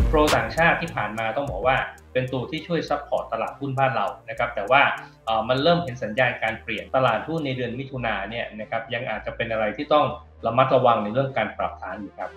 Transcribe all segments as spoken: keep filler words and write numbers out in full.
โปรต่างชาติที่ผ่านมาต้องบอกว่าเป็นตัวที่ช่วยซัพพอร์ตตลาดหุ้นบ้านเรานะครับแต่ว่ามันเริ่มเห็นสัญญาณการเปลี่ยนตลาดหุ้นในเดือนมิถุนายนเนี่ยนะครับยังอาจจะเป็นอะไรที่ต้องระมัดระวังในเรื่องการปรับฐานอยู่ครับ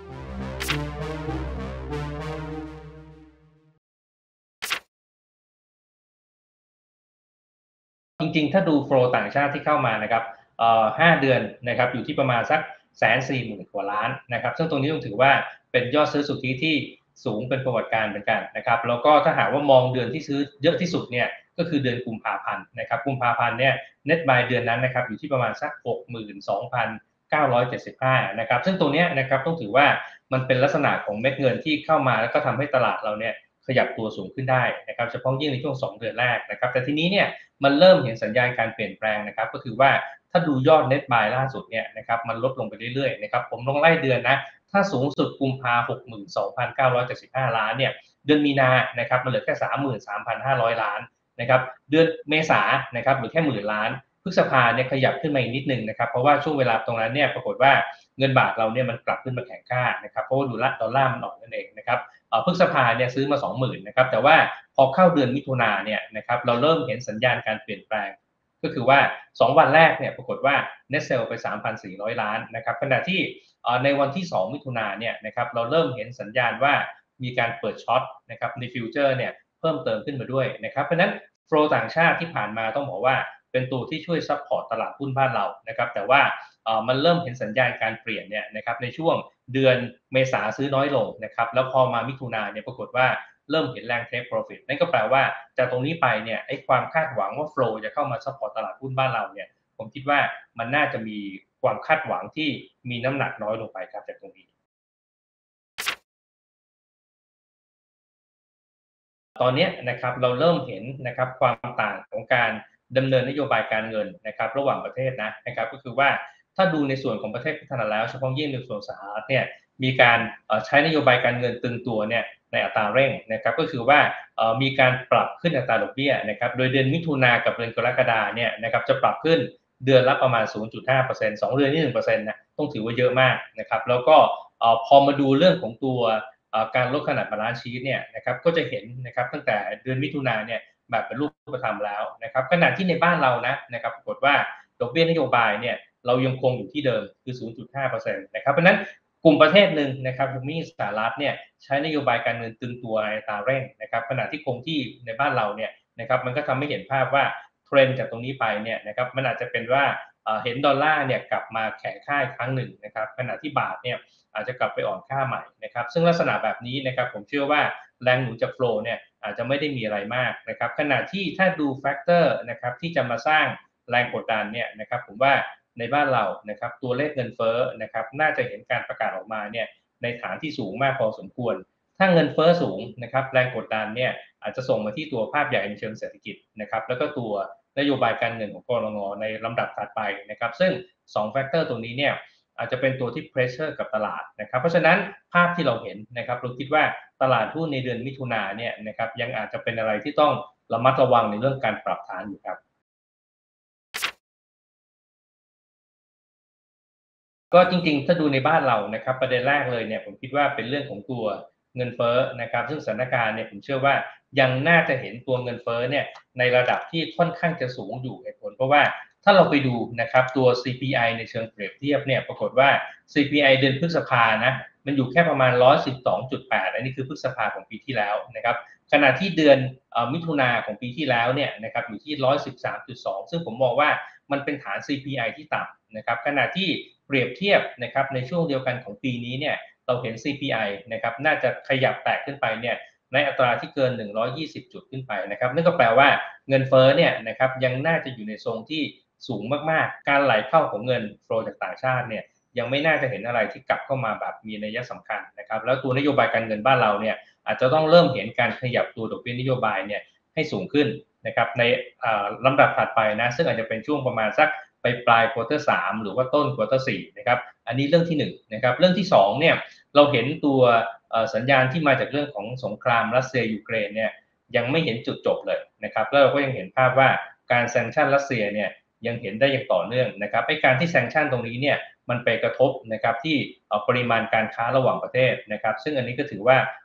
จริงๆถ้าดูโฟลต่างชาติที่เข้ามานะครับเอ่อห้าเดือนนะครับอยู่ที่ประมาณสัก หนึ่งแสนสี่หมื่น กว่าล้านนะครับซึ่งตรงนี้ต้องถือว่าเป็นยอดซื้อสุทธิที่สูงเป็นประวัติการณ์เหมือนกันนะครับแล้วก็ถ้าหากว่ามองเดือนที่ซื้อเยอะที่สุดเนี่ยก็คือเดือนกุมภาพันธ์นะครับกุมภาพันธ์เนี่ย Net Buy เดือนนั้นนะครับอยู่ที่ประมาณสัก หกหมื่นสองพันเก้าร้อยเจ็ดสิบห้า นะครับซึ่งตรงนี้นะครับต้องถือว่ามันเป็นลักษณะของเม็ดเงินที่เข้ามาแล้วก็ทำให้ตลาดเราเนี่ยขยับตัวสูงขึ้นได้นะครับเฉพาะยิ่งในช่วงสองเดือนแรกนะครับแต่ทีนี้เนี่ยมันเริ่มเห็นสัญญาณการเปลี่ยนแปลงนะครับก็คือว่าถ้าดูยอด Net Buy ล่าสุดเนี่ยนะครับมันลดลงไปเรื่อยๆนะครับผมลองไล่เดือนนะถ้าสูงสุดกุมภา หกหมื่นสองพันเก้าร้อยเจ็ดสิบห้า ล้านเนี่ยเดือนมีนานะครับมันเหลือแค่ สามหมื่นสามพันห้าร้อย ล้านนะครับเดือนเมษานะครับเหลือแค่หมื่นล้านพฤษภาเนี่ยขยับขึ้นมาอีกนิดนึงนะครับเพราะว่าช่วงเวลาตรงนั้นเนี่ยปรากฏว่าเงินบาทเราเนี่ยมันกลับขึ้นมาแข็งค่านะครับเพราะว่าดูละดอลลาร์มันออกนั่นเองนะครับพฤษภาเนี่ยซื้อมา สองหมื่น นะครับแต่ว่าพอเข้าเดือนมิถุนายนเนี่ยนะครับเราเริ่มเห็นสัญญาณการเปลี่ยนแปลงก็คือว่าสองวันแรกเนี่ยปรากฏว่า Net Sale ไป สามพันสี่ร้อย ล้านนะครับขณะที่ในวันที่สองมิถุนายนเนี่ยนะครับเราเริ่มเห็นสัญญาณว่ามีการเปิดช็อตนะครับในฟิวเจอร์เนี่ยเพิ่มเติมขึ้นมาด้วยนะครับเพราะนั้นโฟลต่างชาติที่ผ่านมาต้องบอกว่าเป็นตัวที่ช่วยซัพพอร์ตตลาดหุ้นบ้านเรานะครับแต่ว่ามันเริ่มเห็นสัญญาณการเปลี่ยนเนี่ยนะครับในช่วงเดือนเมษาซื้อน้อยลงนะครับแล้วพอมามิถุนายนเนี่ยปรากฏว่าเริ่มเห็นแรงเทคโปรฟิตนั่นก็แปลว่าจากตรงนี้ไปเนี่ยไอ้ความคาดหวังว่าโฟลจะเข้ามาซัพพอร์ตตลาดหุ้นบ้านเราเนี่ยผมคิดว่ามันน่าจะมีความคาดหวังที่มีน้ำหนักน้อยลงไปครับจากตรงนี้ตอนนี้นะครับเราเริ่มเห็นนะครับความต่างของการดำเนินนโยบายการเงินนะครับระหว่างประเทศนะนะครับก็คือว่าถ้าดูในส่วนของประเทศพัฒนาแล้วเฉพาะยิ่งในส่วนสหรัฐเนี่ยมีการใช้นโยบายการเงินตึงตัวเนี่ยในอัตราเร่งนะครับก็คือว่ามีการปรับขึ้นอัตราดอกเบี้ยนะครับโดยเดือนมิถุนากับเดือนกรกฎาเนี่ยนะครับจะปรับขึ้นเดือนละประมาณ ศูนย์จุดห้าเปอร์เซ็นต์ สองเดือนนี่ หนึ่งเปอร์เซ็นต์ นะต้องถือว่าเยอะมากนะครับแล้วก็พอมาดูเรื่องของตัวการลดขนาดบาลานซ์ชีทเนี่ยนะครับก็จะเห็นนะครับตั้งแต่เดือนมิถุนายนเนี่ยแบบเป็นรูปธรรมแล้วนะครับขณะที่ในบ้านเรานะนะครับปรากฏว่าดอกเบี้ยนโยบายเนี่ยเรายังคงอยู่ที่เดิมคือ ศูนย์จุดห้าเปอร์เซ็นต์ นะครับเพราะนั้นกลุ่มประเทศหนึ่งนะครับภูมิสหรัฐเนี่ยใช้นโยบายการเงินตึงตัวในอัตราเร่งนะครับขณะที่คงที่ในบ้านเราเนี่ยนะครับมันก็ทำให้เห็นภาพว่าเทรนด์จากตรงนี้ไปเนี่ยนะครับมันอาจจะเป็นว่าเห็นดอลลาร์เนี่ยกลับมาแข็งค่าอีกครั้งหนึ่งนะครับขณะที่บาทเนี่ยอาจจะกลับไปอ่อนค่าใหม่นะครับซึ่งลักษณะแบบนี้นะครับผมเชื่อว่าแรงหนุนจากโฟลเนี่ยอาจจะไม่ได้มีอะไรมากนะครับขณะที่ถ้าดูแฟกเตอร์นะครับที่จะมาสร้างแรงกดดันเนี่ยนะครับผมว่าในบ้านเรานะครับตัวเลขเงินเฟ้อนะครับน่าจะเห็นการประกาศออกมาเนี่ยในฐานที่สูงมากพอสมควรถ้าเงินเฟ้อสูงนะครับแรงกดดันเนี่ยอาจจะส่งมาที่ตัวภาพใหญ่ในเชิงเศรษฐกิจนะครับแล้วก็ตัวนโยบายการเงินของกรงในลำดับถัดไปนะครับซึ่งสองแฟกเตอร์ตรงนี้เนี่ยอาจจะเป็นตัวที่ pressure กับตลาดนะครับเพราะฉะนั้นภาพที่เราเห็นนะครับเราคิดว่าตลาดหุ้นในเดือนมิถุนายนเนี่ยนะครับยังอาจจะเป็นอะไรที่ต้องระมัดระวังในเรื่องการปรับฐานอยู่ครับก็จริงๆถ้าดูในบ้านเรานะครับประเด็นแรกเลยเนี่ยผมคิดว่าเป็นเรื่องของตัวเงินเฟ้อนะครับซึ่งสถานการณ์เนี่ยผมเชื่อว่ายังน่าจะเห็นตัวเงินเฟ้อเนี่ยในระดับที่ค่อนข้างจะสูงอยู่เหตุผลเพราะว่าถ้าเราไปดูนะครับตัว ซี พี ไอ ในเชิงเปรียบเทียบเนี่ยปรากฏว่า ซี พี ไอ เดือนพฤษภานะมันอยู่แค่ประมาณ หนึ่งร้อยสิบสองจุดแปด อันนี้คือพฤษภาของปีที่แล้วนะครับขณะที่เดือนมิถุนาของปีที่แล้วเนี่ยนะครับอยู่ที่ หนึ่งร้อยสิบสามจุดสอง ซึ่งผมมองว่ามันเป็นฐาน ซี พี ไอ ที่ต่ำนะครับขณะที่เปรียบเทียบนะครับในช่วงเดียวกันของปีนี้เนี่ยเราเห็น ซี พี ไอ นะครับน่าจะขยับแตกขึ้นไปเนี่ยในอัตราที่เกินหนึ่งร้อยยี่สิบจุดขึ้นไปนะครับนั่นก็แปลว่าเงินเฟ้อเนี่ยนะครับยังน่าจะอยู่ในทรงที่สูงมากๆการไหลเข้าของเงินโฟลจากต่างชาติเนี่ยยังไม่น่าจะเห็นอะไรที่กลับเข้ามาแบบมีนัยสำคัญนะครับแล้วตัวนโยบายการเงินบ้านเราเนี่ยอาจจะต้องเริ่มเห็นการขยับตัวดอกเบี้ยนโยบายเนี่ยให้สูงขึ้นนะครับในลำดับถัดไปนะซึ่งอาจจะเป็นช่วงประมาณสักไปปลายควอเตอร์สามหรือว่าต้นควอเตอร์สี่นะครับอันนี้เรื่องที่หนึ่งนะครับเรื่องที่สองเนี่ยเราเห็นตัวสัญญาณที่มาจากเรื่องของสงครามรัสเซียยูเครนเนี่ยยังไม่เห็นจุดจบเลยนะครับแล้วเราก็ยังเห็นภาพว่าการแซงชั่นรัสเซียเนี่ยยังเห็นได้อย่างต่อเนื่องนะครับไอ้การที่แซงชั่นตรงนี้เนี่ยมันไปกระทบนะครับที่ปริมาณการค้าระหว่างประเทศนะครับซึ่งอันนี้ก็ถือว่า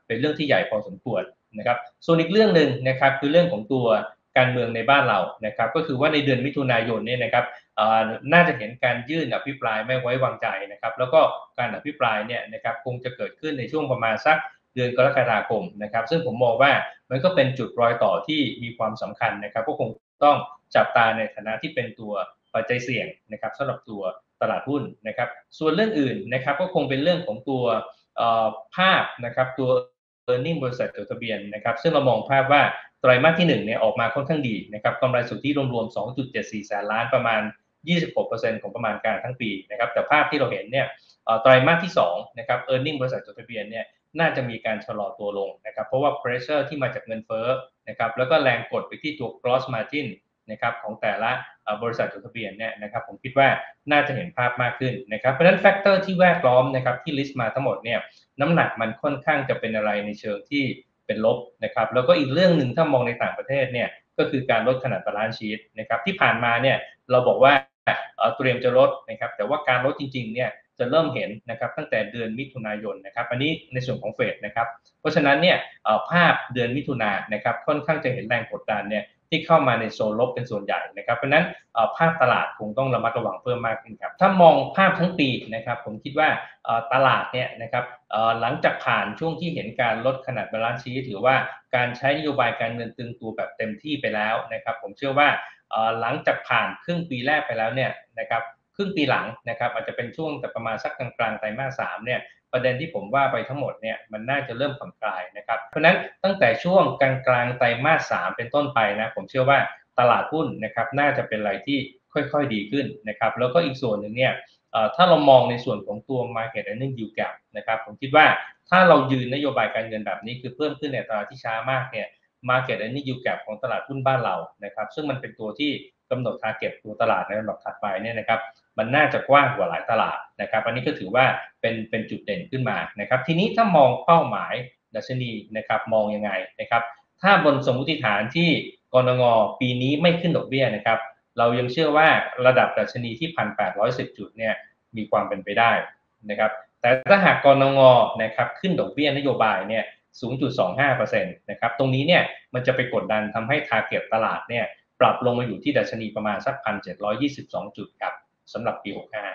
เป็นเรื่องที่ใหญ่พอสมควรนะครับส่วนอีกเรื่องหนึ่งนะครับคือเรื่องของตัวการเมืองในบ้านเรานะครับก็คือว่าในเดือนมิถุนายนเนี่ยนะครับน่าจะเห็นการยื่นอภิปรายไม่ไว้วางใจนะครับแล้วก็การอภิปรายเนี่ยนะครับคงจะเกิดขึ้นในช่วงประมาณสักเดือนกรกฎาคมนะครับซึ่งผมมองว่ามันก็เป็นจุดรอยต่อที่มีความสำคัญนะครับก็คงต้องจับตาในฐานะที่เป็นตัวปัจจัยเสี่ยงนะครับสำหรับตัวตลาดหุ้นนะครับส่วนเรื่องอื่นนะครับก็คงเป็นเรื่องของตัวภาพนะครับตัว earning บริษัทจดทะเบียนนะครับซึ่งเรามองภาพว่าไตรมาสที่หนึ่งเนี่ยออกมาค่อนข้างดีนะครับกำไรสุทธิรวมๆ สองจุดเจ็ดสี่ แสนล้านประมาณ ยี่สิบหกเปอร์เซ็นต์ ของประมาณการทั้งปีนะครับแต่ภาพที่เราเห็นเนี่ยไตรมาสที่สองนะครับ earning บริษัทจดทะเบียนเนี่ยน่าจะมีการชะลอตัวลงนะครับเพราะว่า pressure ที่มาจากเงินเฟ้อนะครับแล้วก็แรงกดไปที่ตัว gross margin นะครับของแต่ละบริษัทจดทะเบียนเนี่ยนะครับผมคิดว่าน่าจะเห็นภาพมากขึ้นนะครับเพราะฉะนั้นแฟกเตอร์ที่แวดล้อมนะครับที่ลิสต์มาทั้งหมดเนี่ยน้ำหนักมันค่อนข้างจะเป็นอะไรในเชิงที่เป็นลบนะครับแล้วก็อีกเรื่องหนึ่งถ้ามองในต่างประเทศเนี่ยก็คือการลดขนาด balance sheet นะครับที่ผ่านมาเนี่ยเราบอกว่าเตรียมจะลดนะครับแต่ว่าการลดจริงๆเนี่ยจะเริ่มเห็นนะครับตั้งแต่เดือนมิถุนายนนะครับอันนี้ในส่วนของเฟดนะครับเพราะฉะนั้นเนี่ยภาพเดือนมิถุนายนนะครับค่อนข้างจะเห็นแรงกดดันเนี่ยที่เข้ามาในโซนลบเป็นส่วนใหญ่นะครับเพราะนั้นภาพตลาดคงต้องระมัดระวังเพิ่มมากขึ้นครับถ้ามองภาพทั้งปีนะครับผมคิดว่าตลาดเนี่ยนะครับหลังจากผ่านช่วงที่เห็นการลดขนาด balance sheet หรือว่าการใช้นโยบายการเงินตึงตัวแบบเต็มที่ไปแล้วนะครับผมเชื่อว่าหลังจากผ่านครึ่งปีแรกไปแล้วเนี่ยนะครับครึ่งปีหลังนะครับอาจจะเป็นช่วงแต่ประมาณสักกลางๆไตรมาสสามเนี่ยประเด็นที่ผมว่าไปทั้งหมดเนี่ยมันน่าจะเริ่มผ่อนคลายนะครับเพราะนั้นตั้งแต่ช่วงกลางๆไตรมาสสามเป็นต้นไปนะผมเชื่อว่าตลาดหุ้นนะครับน่าจะเป็นอะไรที่ค่อยๆดีขึ้นนะครับแล้วก็อีกส่วนหนึ่งเนี่ยถ้าเรามองในส่วนของตัว market earning yield gap นะครับผมคิดว่าถ้าเรายืนนโยบายการเงินแบบนี้คือเพิ่มขึ้นในอัตราที่ช้ามากเนี่ย market earning yield gap ของตลาดหุ้นบ้านเรานะครับซึ่งมันเป็นตัวที่กำหนด target ตัวตลาดในลำดับถัดไปเนี่ยนะครับมันน่าจะกว้างกว่าหลายตลาดนะครับอันนี้ก็ถือว่าเป็นเป็นจุดเด่นขึ้นมานะครับทีนี้ถ้ามองเป้าหมายดัชนีนะครับมองยังไงนะครับถ้าบนสมมุติฐานที่กนงปีนี้ไม่ขึ้นดอกเบี้ยนะครับเรายังเชื่อว่าระดับดัชนีที่ หนึ่งพันแปดร้อยสิบ จุดเนี่ยมีความเป็นไปได้นะครับแต่ถ้าหากกนงนะครับขึ้นดอกเบี้ยนโยบายเนี่ย ศูนย์จุดสองห้าเปอร์เซ็นต์ นะครับตรงนี้เนี่ยมันจะไปกดดันทำให้ target ตลาดเนี่ยปรับลงมาอยู่ที่ดัชนีประมาณสัก หนึ่งพันเจ็ดร้อยยี่สิบสอง จุดครับสำหรับปีหกสิบห้า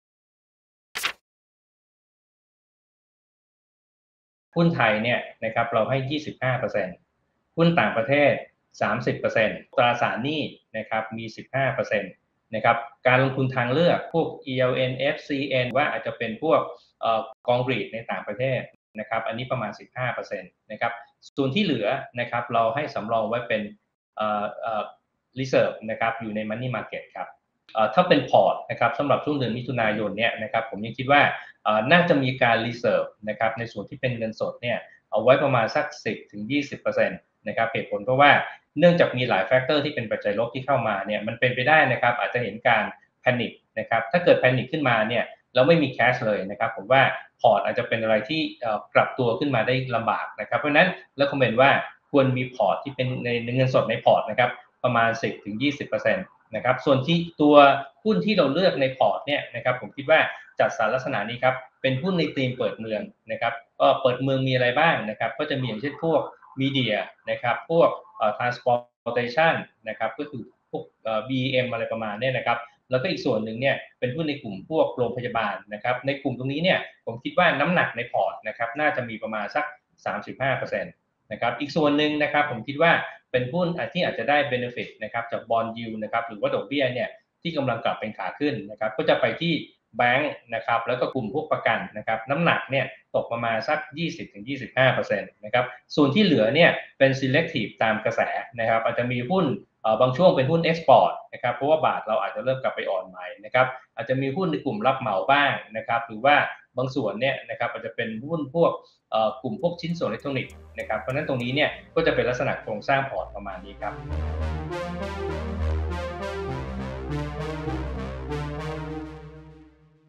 หุ้นไทยเนี่ยนะครับเราให้ ยี่สิบห้าเปอร์เซ็นต์ หุ้นต่างประเทศ สามสิบเปอร์เซ็นต์ ตราสารหนี้นะครับมี สิบห้าเปอร์เซ็นต์ นะครับการลงทุนทางเลือกพวก อี แอล เอ็น เอฟ ซี เอ็น ว่าอาจจะเป็นพวกกองรีทในต่างประเทศนะครับอันนี้ประมาณ สิบห้าเปอร์เซ็นต์ นะครับส่วนที่เหลือนะครับเราให้สำรองไว้เป็นเอ่อเอ่อ reserve นะครับอยู่ใน money market ครับถ้าเป็นพอร์ตนะครับสำหรับช่วงเดือนมิถุนายนเนี่ยนะครับผมยังคิดว่าน่าจะมีการ reserve นะครับในส่วนที่เป็นเงินสดเนี่ยเอาไว้ประมาณสัก สิบถึงยี่สิบเปอร์เซ็นต์ นะครับเหตุผลเพราะว่าเนื่องจากมีหลายแฟกเตอร์ที่เป็นปัจจัยลบที่เข้ามาเนี่ยมันเป็นไปได้นะครับอาจจะเห็นการแพนิคนะครับถ้าเกิดแพนิคขึ้นมาเนี่ยเราไม่มีแคชเลยนะครับผมว่าพอร์ตอาจจะเป็นอะไรที่กลับตัวขึ้นมาได้ลำบากนะครับเพราะนั้นแล้วคอมเมนต์ว่าควรมีพอร์ตที่เป็นในเงินสดในพอร์ตนะครับประมาณ สิบถึงยี่สิบเปอร์เซ็นต์ นะครับส่วนที่ตัวหุ้นที่เราเลือกในพอร์ตเนี่ยนะครับผมคิดว่าจัดสรรลักษณะนี้ครับเป็นหุ้นในธีมเปิดเมืองนะครับก็เปิดเมืองมีอะไรบ้างนะครับก็จะมีอย่างเช่นพวกมีเดียนะครับพวกเอ่อ transportation นะครับก็คือพวกเอ่อ บี เอ็ม อะไรประมาณนี้นะครับแล้วก็อีกส่วนหนึ่งเนี่ยเป็นหุ้นในกลุ่มพวกโรงพยาบาลนะครับในกลุ่มตรงนี้เนี่ยผมคิดว่าน้ำหนักในพอร์ตนะครับน่าจะมีประมาณสัก สามสิบห้าเปอร์เซ็นต์ นะครับอีกส่วนหนึ่งนะครับผมคิดว่าเป็นหุ้นที่อาจจะได้ benefit นะครับจาก bond yield นะครับหรือว่าดอกเบี้ยเนี่ยที่กำลังกลับเป็นขาขึ้นนะครับก็จะไปที่แบงค์นะครับแล้วก็กลุ่มพวกประกันนะครับน้ำหนักเนี่ยตกประมาณสัก ยี่สิบถึงยี่สิบห้าเปอร์เซ็นต์ นะครับส่วนที่เหลือเนี่ยเป็น selective ตามกระแสนะครับอาจจะมีหุ้นบางช่วงเป็นหุ้น export นะครับเพราะว่าบาทเราอาจจะเริ่มกลับไปอ่อนใหม่นะครับอาจจะมีหุ้นในกลุ่มรับเหมาบ้างนะครับหรือว่าบางส่วนเนี่ยนะครับอาจจะเป็นหุ้นพวกกลุ่มพวกชิ้นส่วนอิเล็กทรอนิกส์นะครับเพราะนั้นตรงนี้เนี่ยก็จะเป็นลักษณะโครงสร้างพอร์ตประมาณนี้ครับ